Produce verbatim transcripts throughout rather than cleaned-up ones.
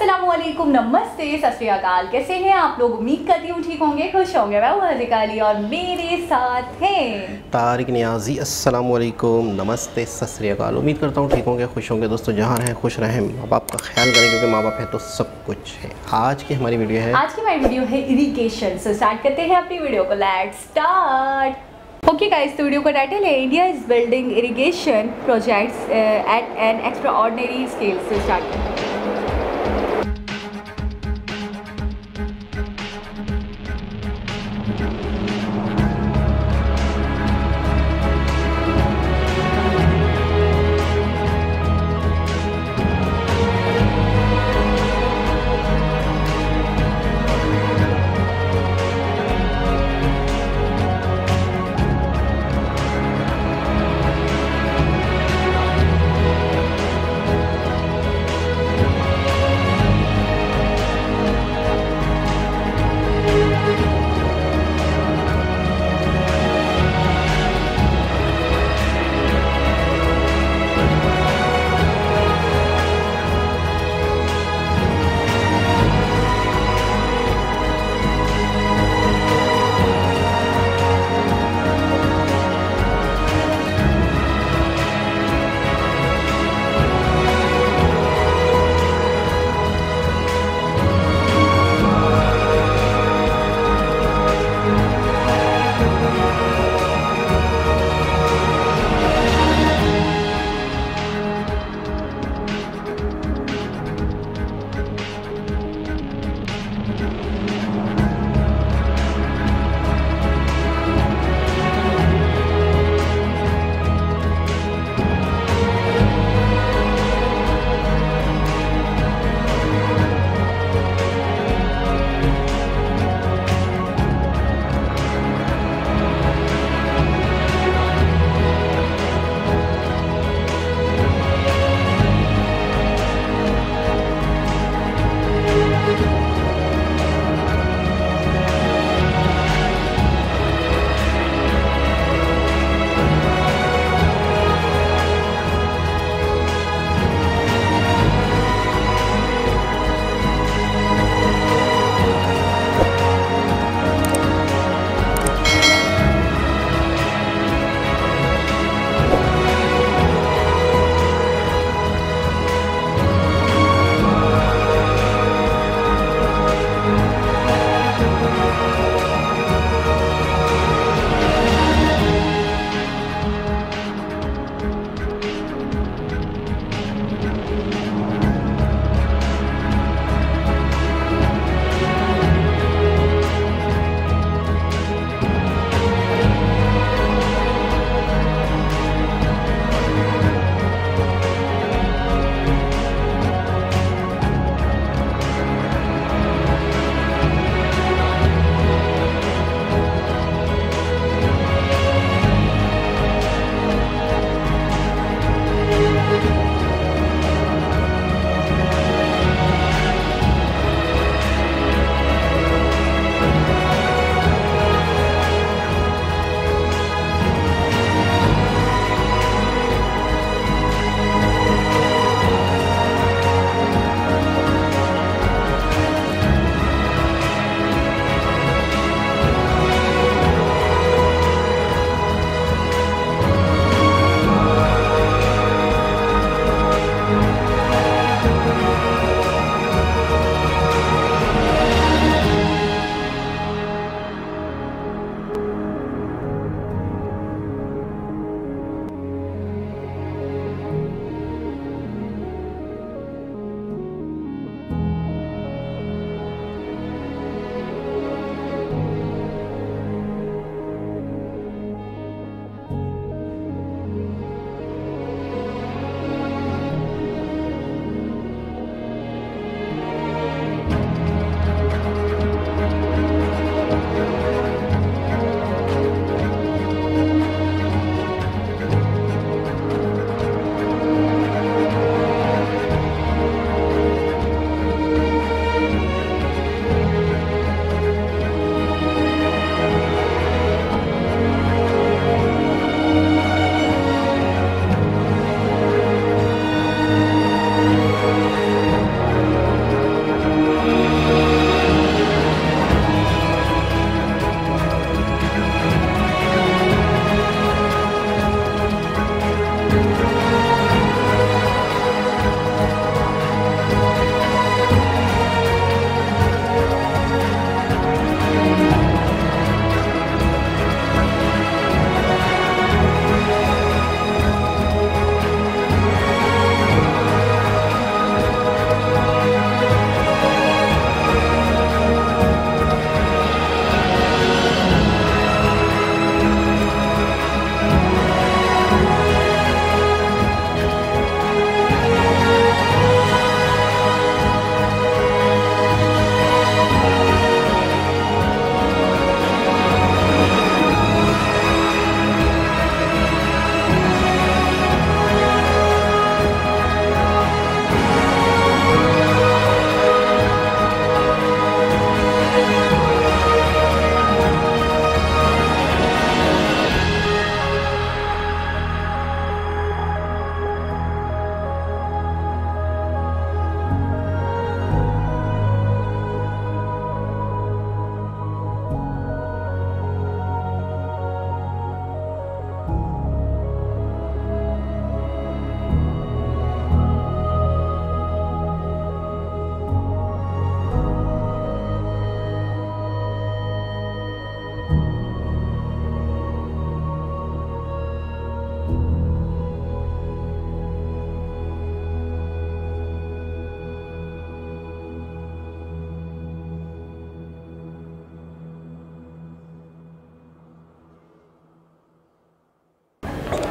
अस्सलामुअलैकुम, नमस्ते, सत श्री अकाल। कैसे हैं आप लोग? उम्मीद करती हूँ ठीक होंगे, खुश होंगे। मैं हूँ हज़िका अली और मेरे साथ हैं तारिक नियाजी। अस्सलामुअलैकुम, नमस्ते, सत श्री अकाल। उम्मीद करता हूँ ठीक होंगे, खुश होंगे। दोस्तों जहाँ रहें खुश रहें, माँ बाप का ख्याल करें क्योंकि माँ बाप है तो सब कुछ है। आज की हमारी वीडियो है आज की हमारी वीडियो है इरिगेशन। सो स्टार्ट करते हैं अपनी वीडियो को। Let's start. ओके गाइस, तो वीडियो का टाइटल है India is building irrigation projects at an extraordinary scale. से स्टार्ट करते हैं।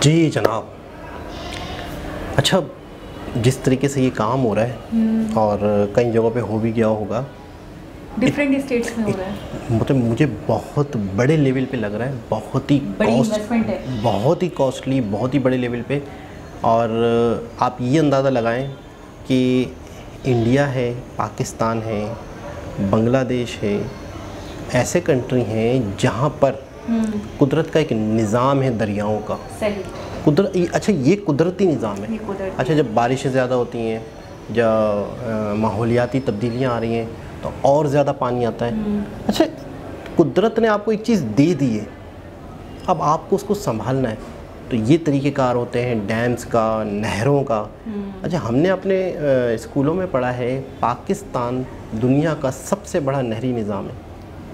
जी जनाब। अच्छा, जिस तरीके से ये काम हो रहा है और कई जगहों पे हो भी गया होगा, डिफरेंट स्टेट्स में हो रहा है, मतलब मुझे बहुत बड़े लेवल पे लग रहा है, बहुत ही कॉस्ट है, बहुत ही कॉस्टली, बहुत ही बड़े लेवल पे। और आप ये अंदाज़ा लगाएं कि इंडिया है, पाकिस्तान है, बांग्लादेश है, ऐसे कंट्री हैं जहाँ पर कुदरत का एक निज़ाम है दरियाओं का। सही। कुदरत, अच्छा ये कुदरती निज़ाम है। अच्छा, जब बारिशें ज़्यादा होती हैं, जब माहौलियाती तब्दीलियाँ आ रही हैं तो और ज़्यादा पानी आता है। अच्छा, कुदरत ने आपको एक चीज़ दे दी है, अब आपको उसको संभालना है। तो ये तरीक़ेकार होते हैं डैम्स का, नहरों का। अच्छा, हमने अपने स्कूलों में पढ़ा है पाकिस्तान दुनिया का सबसे बड़ा नहरी निज़ाम है।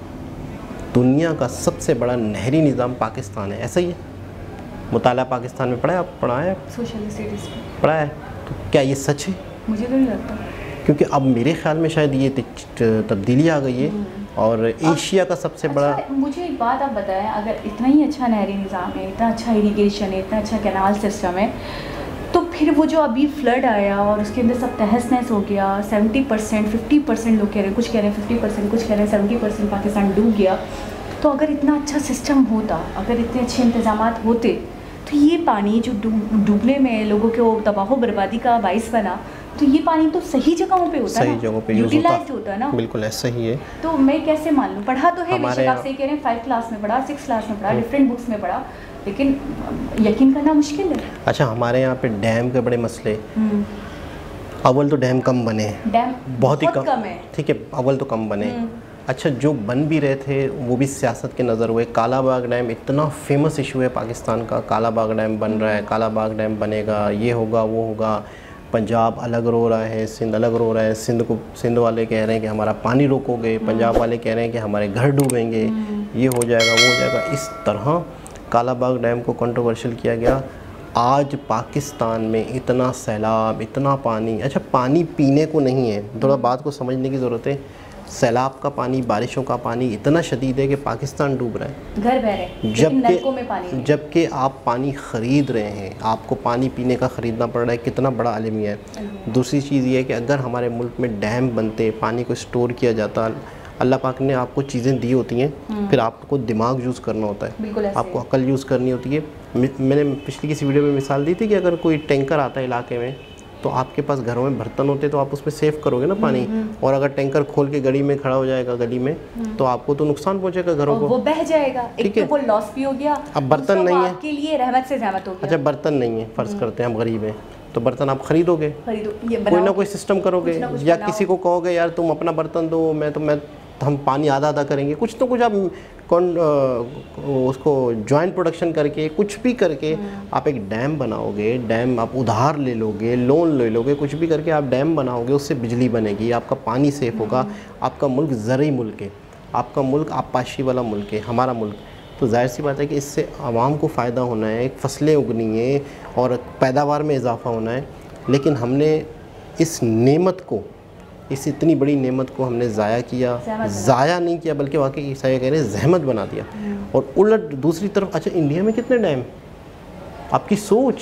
दुनिया का सबसे बड़ा नहरी निज़ाम पाकिस्तान है, ऐसा ही है। मुताला पाकिस्तान में पढ़ा है, आप पढ़ा है, सोशल स्टडीज़ पढ़ा है। तो क्या ये सच है? मुझे तो नहीं लगता, क्योंकि अब मेरे ख्याल में शायद ये तब्दीली आ गई है और एशिया का सबसे अच्छा, बड़ा। मुझे एक बात आप बताएं, अगर इतना ही अच्छा नहरी निज़ाम है, इतना अच्छा इरिगेशन है, इतना अच्छा कैनाल सिस्टम है, तो फिर वो जो अभी फ्लड आया और उसके अंदर सब तहस नहस हो गया, सेवेंटी परसेंट फिफ्टी परसेंट लोग कह रहे हैं, कुछ कह रहे हैं फिफ्टी परसेंट, कुछ कह रहे हैं सेवेंटी परसेंट पाकिस्तान डूब गया। तो अगर इतना अच्छा सिस्टम होता, अगर इतने अच्छे इंतजाम होते, तो ये पानी जो डूबने में लोगों के वो तबाह बर्बादी का बाइस बना, तो ये पानी तो सही जगहों पे होता है, सही जगहों पे यूटिलाइज्ड होता है ना। बिल्कुल ऐसा ही है। तो मैं कैसे मान लूँ? पढ़ा तो है, बेशक आप सही कह रहे हैं, फाइव क्लास में पढ़ा, सिक्स क्लास में पढ़ा, डिफरेंट बुक्स में पढ़ा, लेकिन यकीन करना मुश्किल है। अच्छा, हमारे यहाँ पे डैम के बड़े मसले, अव्वल तो डैम कम बने, डैम बहुत ही कम, कम है, ठीक है, अव्वल तो कम बने। अच्छा, जो बन भी रहे थे वो भी सियासत के नज़र हुए। काला बाग डैम इतना फेमस इशू है पाकिस्तान का, काला बाग डैम बन रहा है, काला बाग डैम बनेगा, ये होगा वो होगा। पंजाब अलग रो रहा है, सिंध अलग रो रहा है। सिंध को सिंध वाले कह रहे हैं कि हमारा पानी रोकोगे, पंजाब वाले कह रहे हैं कि हमारे घर डूबेंगे, ये हो जाएगा वो हो जाएगा। इस तरह काला बाग डैम को कंट्रोवर्शियल किया गया। आज पाकिस्तान में इतना सैलाब, इतना पानी। अच्छा, पानी पीने को नहीं है, थोड़ा बात को समझने की ज़रूरत है। सैलाब का पानी, बारिशों का पानी इतना शदीद है कि पाकिस्तान डूब रहा है, घर बह रहे हैं, जबकि जबकि आप पानी ख़रीद रहे हैं, आपको पानी पीने का ख़रीदना पड़ रहा है। कितना बड़ा अलमिया है। दूसरी चीज़ ये है कि अगर हमारे मुल्क में डैम बनते, पानी को स्टोर किया जाता, अल्लाह पाक ने आपको चीज़ें दी होती हैं, फिर आपको दिमाग यूज़ करना होता है, आपको अकल यूज़ करनी होती है। मैंने पिछली किसी वीडियो में मिसाल दी थी कि अगर कोई टैंकर आता है इलाके में, तो आपके पास घरों में बर्तन होते तो आप उसमें सेव करोगे ना पानी, और अगर टैंकर खोल के गली में खड़ा हो जाएगा गली में, तो आपको तो नुकसान पहुंचेगा घरों को, वो बह जाएगा। ठीक है, तो वो लॉस भी हो गया। अब बर्तन नहीं है आपके लिए रहमत से रहमत हो गया। अच्छा, बर्तन नहीं है, फ़र्ज़ करते हैं हम गरीब हैं, तो बर्तन आप खरीदोगे, खरीदो, कोई ना कोई सिस्टम करोगे, या किसी को कहोगे यार तुम अपना बर्तन दो, मैं तो मैं हम पानी आधा आधा करेंगे, कुछ तो कुछ आप कौन उसको जॉइंट प्रोडक्शन करके, कुछ भी करके आप एक डैम बनाओगे। डैम आप उधार ले लोगे, लोन ले लोगे, कुछ भी करके आप डैम बनाओगे, उससे बिजली बनेगी, आपका पानी सेफ होगा। आपका मुल्क ज़रूरी मुल्क है, आपका मुल्क आपाशी वाला मुल्क है, हमारा मुल्क। तो जाहिर सी बात है कि इससे आवाम को फ़ायदा होना है, फसलें उगनी है और पैदावार में इजाफ़ा होना है। लेकिन हमने इस नेमत को, इस इतनी बड़ी नेमत को हमने ज़ाया किया, ज़ाया नहीं किया बल्कि वाकई सही कह रहे हैं, जहमत बना दिया। और उलट दूसरी तरफ, अच्छा इंडिया में कितने डैम, आपकी सोच,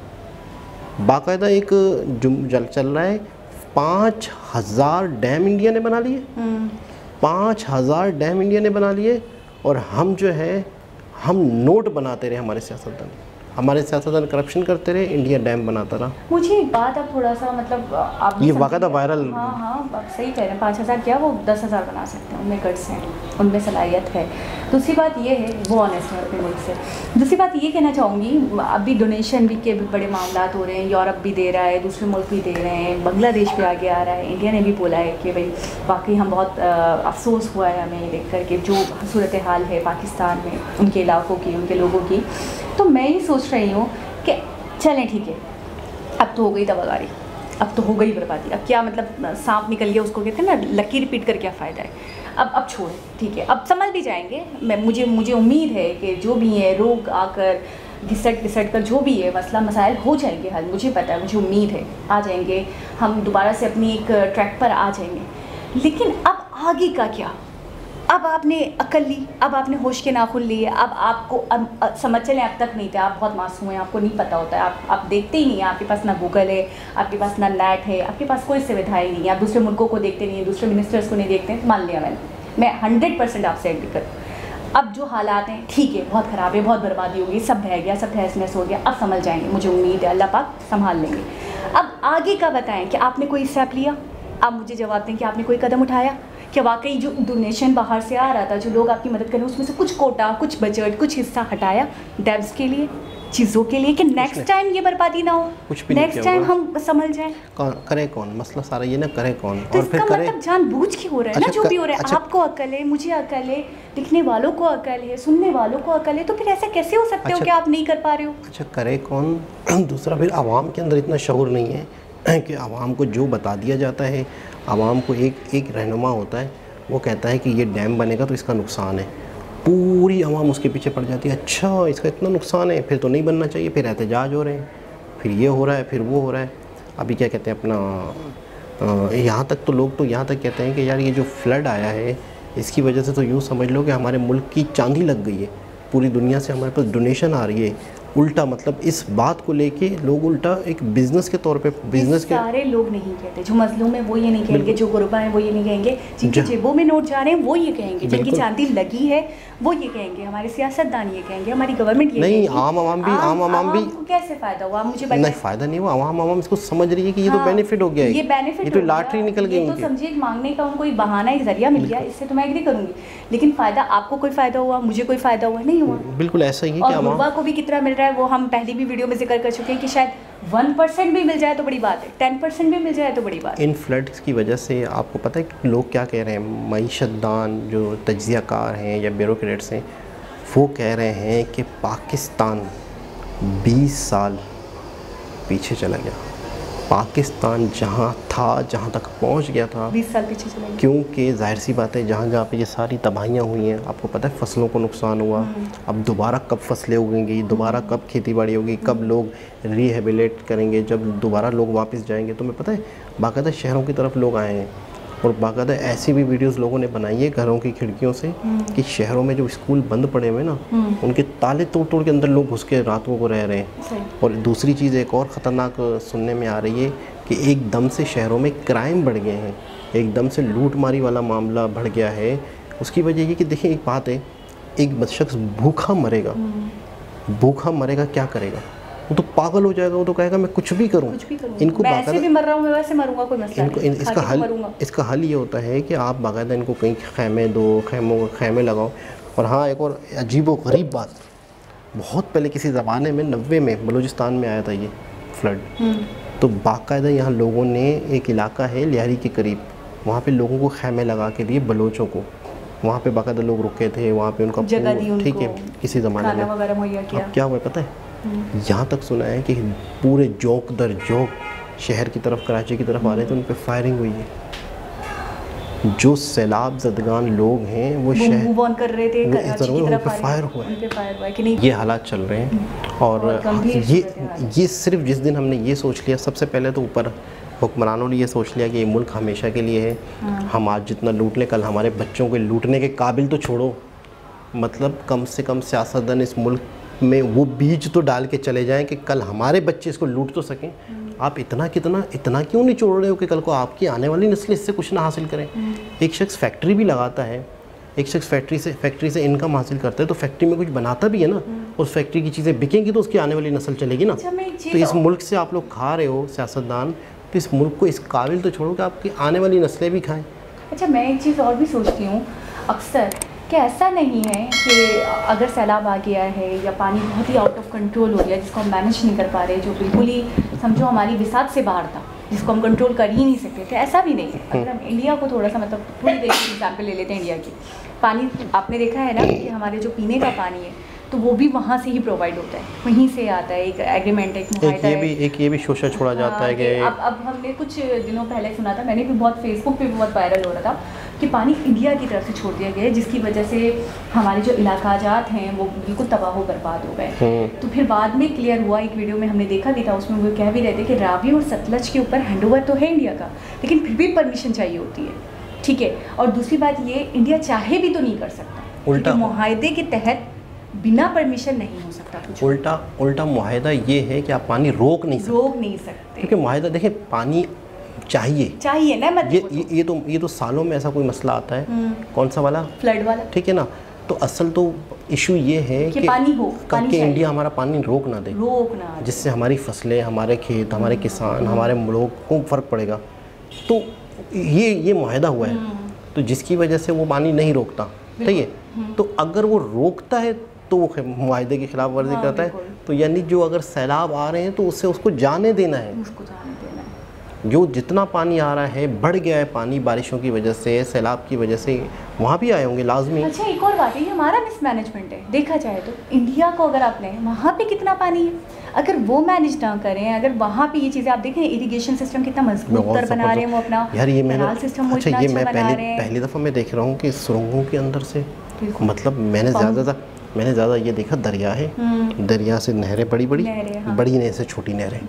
बाकायदा एक जल चल रहा है, पाँच हज़ार डैम इंडिया ने बना लिए, पाँच हज़ार डैम इंडिया ने बना लिए। और हम जो है, हम नोट बनाते रहे, हमारे सियासतदान हमारे सियासतदान करप्शन करते रहे, इंडिया डैम बनाता रहा। मुझे एक बात अब थोड़ा सा मतलब आप ये वाक़दा वायरल, हाँ हाँ आप सही कह रहे हैं, पाँच हज़ार क्या वो दस हज़ार बना सकते हैं, उनमें गट्स हैं, उनमें सलाहियत है। दूसरी बात ये है, वो ऑनेस्ट है अपने मुल्क से। दूसरी बात ये कहना चाहूँगी, अभी डोनेशन भी के भी बड़े मामला हो रहे हैं, यूरोप भी दे रहा है, दूसरे मुल्क भी दे रहे हैं, बांग्लादेश भी आगे आ रहा है। इंडिया ने भी बोला है कि भाई वाकई हम बहुत अफसोस हुआ है हमें देख कर के जो सूरत हाल है पाकिस्तान में, उनके इलाकों की, उनके लोगों की। तो मैं ये सोच रही हूँ कि चलें ठीक है, अब तो हो गई दवागारी, अब तो हो गई बर्बादी, अब क्या मतलब सांप निकल गया, उसको कहते हैं ना, लकीर पीट कर क्या फ़ायदा है। अब अब छोड़, ठीक है, अब संभल भी जाएंगे। मैं मुझे मुझे उम्मीद है कि जो भी है रोग आकर घिसट घिसट कर जो भी है मसला मसाइल हो जाएंगे हल, मुझे पता है, मुझे उम्मीद है आ जाएंगे, हम दोबारा से अपनी एक ट्रैक पर आ जाएंगे। लेकिन अब आगे का क्या, अब आपने अकल ली, अब आपने होश के नाखून लिए, अब आपको अब, अब, समझ चलें अब तक नहीं थे, आप बहुत मासूम हैं, आपको नहीं पता होता है, आप आप देखते ही नहीं हैं, आपके पास ना गूगल है, आपके पास ना नेट है, आपके पास कोई सुविधाएं नहीं है, आप दूसरे मुल्कों को देखते नहीं हैं, दूसरे मिनिस्टर्स को नहीं देखते हैं, मान लिया मैंने, मैं हंड्रेड परसेंट आपसे एग्री करूँ। अब जो हालात हैं ठीक है, बहुत ख़राब है, बहुत बर्बादी हो गई, सब बह गया, सब तहस नहस हो गया, अब समझ जाएंगे, मुझे उम्मीद है अल्लाह पाक संभाल लेंगे। अब आगे का बताएं कि आपने कोई स्टेप लिया, आप मुझे जवाब दें कि आपने कोई कदम उठाया, कि वाकई जो डोनेशन बाहर से आ रहा था, जो लोग आपकी मदद करें, उसमें से कुछ कोटा, कुछ बजट, कुछ हिस्सा हटाया डेव्स के लिए, चीज़ों के लिए, कि नेक्स्ट टाइम ये बर्बादी ना हो, कुछ भी नेक्स्ट टाइम हम संभल जाएं। कौन करे, कौन मसला सारा ये ना करे कौन, तो और फिर करे मतलब जानबूझ के हो रहा है अच्छा, ना जो भी हो रहा है। अच्छा, आपको अकल है, मुझे अकल है, लिखने वालों को अकल है, सुनने वालों को अकल है, तो फिर ऐसे कैसे हो सकते अच्छा, हो कि आप नहीं कर पा रहे हो? अच्छा करे कौन? दूसरा फिर आवाम के अंदर इतना शऊर नहीं है कि आवाम को जो बता दिया जाता है, आवाम को एक एक रहनुमा होता है, वो कहता है कि ये डैम बनेगा तो इसका नुकसान है, पूरी आवाम उसके पीछे पड़ जाती है, अच्छा इसका इतना नुकसान है फिर तो नहीं बनना चाहिए, फिर एहतजाज हो रहे हैं, फिर ये हो रहा है, फिर वो हो रहा है। अभी क्या कहते हैं अपना, यहाँ तक तो लोग तो यहाँ तक कहते हैं कि यार ये जो फ्लड आया है इसकी वजह से तो यूँ समझ लो कि हमारे मुल्क की चांदी लग गई है, पूरी दुनिया से हमारे पास डोनेशन आ रही है। उल्टा मतलब इस बात को लेके लोग उल्टा एक बिजनेस के तौर पे, बिजनेस के सारे लोग नहीं कहते, जो मजलूम है वो ये नहीं कहेंगे, जो गुरबा है वो ये नहीं कहेंगे, जिनकी जेबों में नोट जा रहे हैं वो ये कहेंगे, जिनकी चांदी लगी है वो ये कहेंगे, हमारे सियासतदान ये कहेंगे, हमारी गवर्नमेंट ये नहीं, आम आवाम भी आम आवाम भी कैसे फायदा हुआ मुझे नहीं, फायदा नहीं हुआ, आवाम आवाम इसको समझ रही है कि ये तो बेनिफिट हो गया है, ये बेनिफिट, ये तो लॉटरी निकल गई, तो समझिए मांगने का उनको एक बहाना, एक जरिया मिल गया, इससे तो मैं एग्री करूंगी, लेकिन फायदा आपको कोई फायदा हुआ, मुझे कोई फायदा हुआ नहीं हुआ। बिल्कुल ऐसा ही है कि गुरबा को भी कितना मिल रहा है वो हम पहले भी वीडियो में जिक्र कर चुके हैं कि शायद वन परसेंट भी मिल जाए तो बड़ी बात है, टेन परसेंट भी मिल जाए तो बड़ी बात है। इन फ्लड्स की वजह से आपको पता है कि लोग क्या कह रहे हैं, मईशतदान जो तज्जियाकार हैं या ब्यूरोक्रेट्स हैं वो कह रहे हैं कि पाकिस्तान बीस साल पीछे चला गया, पाकिस्तान जहाँ था, जहाँ तक पहुँच गया था बीस साल पीछे चला गया, क्योंकि जाहिर सी बात है जहाँ जहाँ पे ये सारी तबाहियाँ हुई हैं, आपको पता है फसलों को नुकसान हुआ, अब दोबारा कब फसलें उगेंगी, दोबारा कब खेती बाड़ी होगी, कब लोग रिहेबिलेट करेंगे, जब दोबारा लोग वापस जाएंगे। तुम्हें पता है बाकायदा शहरों की तरफ लोग आए हैं और बाकायदा ऐसी भी वीडियोस लोगों ने बनाई है घरों की खिड़कियों से कि शहरों में जो स्कूल बंद पड़े हुए ना उनके ताले तोड़ तोड़ के अंदर लोग घुस के रातों को रह रहे हैं। और दूसरी चीज़ एक और ख़तरनाक सुनने में आ रही है कि एकदम से शहरों में क्राइम बढ़ गए हैं, एकदम से लूटमारी वाला मामला बढ़ गया है। उसकी वजह ये कि देखिए एक बात है, एक शख्स भूखा मरेगा, भूखा मरेगा क्या करेगा, वो तो पागल हो जाएगा, वो तो कहेगा मैं कुछ भी करूं, इनको मैं ऐसे भी मर रहा हूं, मैं वैसे मरूंगा, कोई मसला इनको इन, इसका हल इसका हल ये होता है कि आप बाकायदा इनको कहीं खैमे दो, खैमों खैमे लगाओ। और हाँ एक और अजीब व गरीब बात, बहुत पहले किसी ज़माने में नब्बे में बलूचिस्तान में आया था ये फ्लड, तो बाकायदा यहाँ लोगों ने एक इलाका है लियारी के करीब, वहाँ पे लोगों को खैमे लगा के दिए, बलोचों को वहाँ पे बाकायदा लोग रुके थे, वहाँ पे उनका जगह दी, ठीक है किसी ज़माने में। अब क्या हुआ पता है, यहाँ तक सुना है कि पूरे जोक दर जोक शहर की तरफ, कराची की तरफ आ रहे थे, उन पर फायरिंग हुई है। जो सैलाब ज़दगान लोग हैं वो शहर कर रहे थे, कराची की तरफ फायर हुआ है, कि नहीं ये हालात चल रहे हैं। और ये ये सिर्फ जिस दिन हमने ये सोच लिया, सबसे पहले तो ऊपर हुक्मरानों ने ये सोच लिया कि ये मुल्क हमेशा के लिए है, हम आज जितना लूट लें कल हमारे बच्चों को लूटने के काबिल तो छोड़ो, मतलब कम से कम सियासतदान इस मुल्क में वो बीज तो डाल के चले जाएं कि कल हमारे बच्चे इसको लूट तो सकें। आप इतना कितना इतना क्यों नहीं छोड़ रहे हो कि कल को आपकी आने वाली नस्लें इससे कुछ ना हासिल करें। एक शख्स फैक्ट्री भी लगाता है, एक शख्स फैक्ट्री से फैक्ट्री से इनकम हासिल करता है, तो फैक्ट्री में कुछ बनाता भी है ना, उस फैक्ट्री की चीज़ें बिकेंगी तो उसकी आने वाली नस्ल चलेगी ना। तो इस मुल्क से आप लोग खा रहे हो सियासतदान, तो इस मुल्क को इस काबिल तो छोड़ो कि आपकी आने वाली नस्लें भी खाएँ। अच्छा मैं एक चीज़ और भी सोचती हूँ अक्सर कि ऐसा नहीं है कि अगर सैलाब आ गया है या पानी बहुत ही आउट ऑफ कंट्रोल हो गया जिसको हम मैनेज नहीं कर पा रहे, जो बिल्कुल ही समझो हमारी विसात से बाहर था, जिसको हम कंट्रोल कर ही नहीं सकते थे, ऐसा भी नहीं है। अगर हम इंडिया को थोड़ा सा मतलब थोड़ी देर की एग्जाम्पल ले लेते हैं इंडिया की, पानी आपने देखा है ना कि हमारे जो पीने का पानी है तो वो भी वहाँ से ही प्रोवाइड होता है, वहीं से आता है, एक एग्रीमेंट एक मुआहदा है, भी एक ये भी शोषा छोड़ा जाता है कि अब अब हमने कुछ दिनों पहले सुना था, मैंने भी बहुत फेसबुक पे भी बहुत वायरल हो रहा था कि पानी इंडिया की तरफ से छोड़ दिया गया है, जिसकी वजह से हमारे जो इलाकाजात हैं वो बिल्कुल तबाह हो बर्बाद हो गए। तो फिर बाद में क्लियर हुआ, एक वीडियो में हमने देखा भी था, उसमें वो कह भी रहे थे कि रावी और सतलज के ऊपर हैंडओवर तो है इंडिया का, लेकिन फिर भी परमिशन चाहिए होती है ठीक है। और दूसरी बात ये, इंडिया चाहे भी तो नहीं कर सकता, उल्टा मुआहदे के तहत बिना परमिशन नहीं हो सकता कुछ। उल्टा उल्टा मुआहदा ये है कि आप पानी रोक नहीं सकते, रोक नहीं सकते, क्योंकि मुआहदा देखिए पानी चाहिए चाहिए ना, मत ये ये ये तो ये तो सालों में ऐसा कोई मसला आता है, कौन सा वाला, फ्लड वाला, ठीक है ना। तो असल तो इशू ये है कि कि पानी हो, कि इंडिया हमारा पानी रोक ना दे, रोक ना दे, जिससे हमारी फसलें, हमारे खेत, हमारे किसान, हमारे लोग को फ़र्क पड़ेगा। तो ये ये मुआहदा हुआ है, तो जिसकी वजह से वो पानी नहीं रोकता, ठीक है। तो अगर वो रोकता है तो वो मुआहदे की खिलाफ वर्जी हाँ, करता है। तो यानी जो अगर सैलाब आ रहे हैं तो उससे उसको जाने देना है, उसको जाने देना है। जो जितना पानी आ रहा है, बढ़ गया है पानी बारिशों की वजह से, सैलाब की वजह से, वहाँ भी आए होंगे लाजमी। अच्छा, एक और बात है, ये हमारा मिसमैनेजमेंट है। देखा जाए तो इंडिया को अगर आपने, वहाँ पे कितना पानी है, अगर वो मैनेज ना करें, अगर वहाँ पे ये चीज़ें आप देखें, इरिगेशन सिस्टम कितना मजबूत तर बना रहे हैं वो अपना, यार ये मैंने सिस्टम अच्छा ये मैं पहले पहली दफ़ा मैं देख रहा हूँ कि सुरंगों के अंदर से, मतलब मैंने ज़्यादा मैंने ज़्यादा ये देखा दरिया है, दरिया से नहरें बड़ी बड़ी हाँ। बड़ी नहर से छोटी नहरें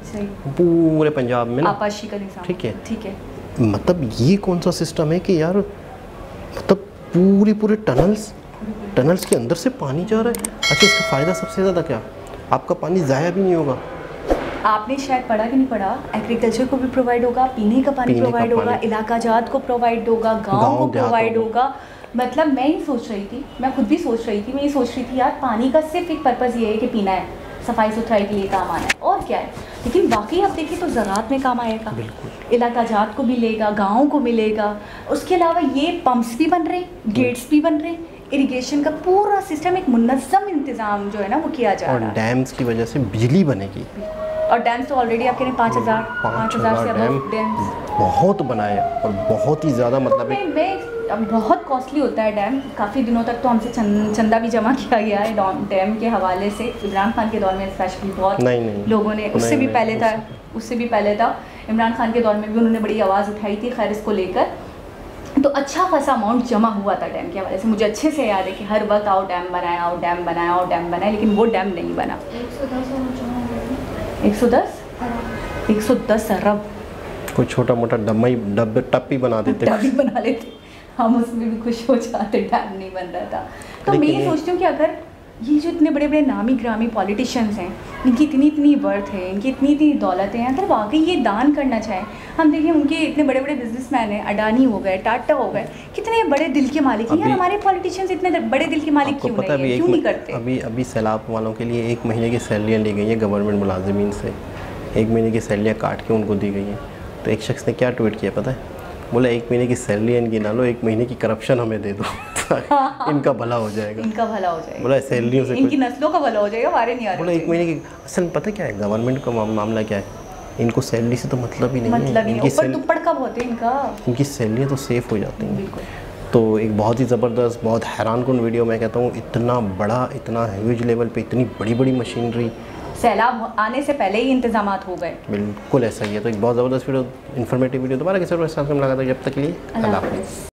पूरे पंजाब में ना, आपाशी का निज़ाम, ठीक है ठीक है। मतलब ये कौन सा सिस्टम है कि यार, मतलब पूरी पूरे टनल्स टनल्स के अंदर से पानी जा रहा है। अच्छा, इसका फ़ायदा सबसे ज़्यादा क्या, आपका पानी ज़ाया भी नहीं होगा। आपने शायद पढ़ा कि नहीं पढ़ा, एग्रीकल्चर को भी प्रोवाइड होगा, पीने का पानी प्रोवाइड होगा, इलाका जात को प्रोवाइड होगा, गाँव को प्रोवाइड होगा। मतलब मैं ही सोच रही थी, मैं खुद भी सोच रही थी, मैं ये सोच रही थी यार, पानी का सिर्फ एक पर्पज़ ये है कि पीना है, सफाई सुथराई के लिए काम आना है, और क्या है। लेकिन बाकी आप देखिए तो ज़राअत में काम आएगा, इलाका जात को मिलेगा, गाँव को मिलेगा। उसके अलावा ये पंप्स भी बन रहे, गेट्स भी बन रहे, इरिगेशन का पूरा सिस्टम, एक मुनज़्ज़म इंतज़ाम जो है ना वो किया जा रहा है। और डैम्स की वजह से बिजली बनेगी, और डैम्स तो ऑलरेडी आप कह रहे हैं पाँच हज़ार पाँच हज़ार से अबव डैम्स बहुत बनाए और बहुत ही ज़्यादा, मतलब तो मैं बहुत कॉस्टली होता है डैम। काफ़ी दिनों तक तो हमसे चंदा भी जमा किया गया है डैम के हवाले से, इमरान खान के दौर में स्पेशली बहुत नहीं, नहीं, लोगों ने, उससे भी पहले था उससे भी पहले था इमरान खान के दौर में भी उन्होंने बड़ी आवाज़ उठाई थी खैर इसको लेकर। तो अच्छा खासा अमाउंट जमा हुआ था डैम के हवाले से। मुझे अच्छे से याद है कि हर वक्त आओ डैम बनाया, आओ डैम बनाया, आओ डैम बनाया, लेकिन वो डैम नहीं बना। एक सौ दस एक सौ दस अरब कोई छोटा मोटा डम्मा डब्बे टप्पी बना देते, टप्पी बना लेते, हम उसमें भी खुश हो जाते, डैम नहीं बन रहा था। तो मैं ये सोचती हूँ कि अगर ये जो इतने बड़े बड़े नामी ग्रामी पॉलिटिशियंस हैं, इनकी इतनी इतनी वर्थ है, इनकी इतनी इतनी दौलत है, अगर वाकई ये दान करना चाहें, हम देखिए उनके इतने बड़े बड़े बिजनेसमैन हैं, अडानी हो गए, टाटा हो गए, कितने बड़े दिल के मालिक हैं। यार हमारे पॉलिटिशियंस इतने बड़े दिल के मालिक क्यों नहीं है, क्यों नहीं करते? अभी अभी सैलाब वालों के लिए एक महीने की सैलरियाँ ली गई हैं गवर्नमेंट मुलाजिमीन से, एक महीने की सैलरियाँ काट के उनको दी गई हैं। तो एक शख्स ने क्या ट्वीट किया पता है, बोला एक महीने की सैलरी इनकी ना लो, एक महीने की करप्शन हमें दे दो इनका भला हो जाएगा, इनका भला हो जाएगा। बोला सैलरियों से इनकी नस्लों का भला हो जाएगा, हमारे नहीं आ रहा। बोला एक महीने की, असल में पता क्या है गवर्नमेंट का मामला क्या है, इनको सैलरी से तो मतलब ही नहीं मतलब है, इनकी दुप्पड़ कब होते हैं इनका, इनकी सैलरियाँ तो सेफ हो जाती हैं। तो एक बहुत ही ज़बरदस्त, बहुत हैरान कुन वीडियो मैं कहता हूँ, इतना बड़ा, इतना ह्यूज लेवल पे इतनी बड़ी बड़ी मशीनरी, सैलाब आने से पहले ही इंतजामात हो गए। बिल्कुल ऐसा ही है। तो एक बहुत ज़बरदस्त वीडियो, इन्फॉर्मेटिव वीडियो, दोबारा किसी और साथ में मुलाकात होगी, जब तक के लिए अल्लाह हाफ़िज़।